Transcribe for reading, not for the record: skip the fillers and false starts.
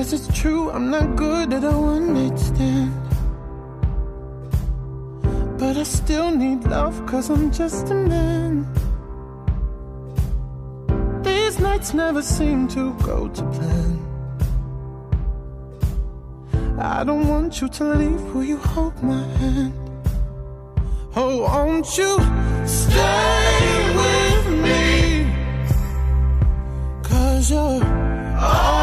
Yes, it's true, I'm not good at a one-night stand, but I still need love, cause I'm just a man. These nights never seem to go to plan. I don't want you to leave, will you hold my hand? Oh, won't you stay with me? Cause you're all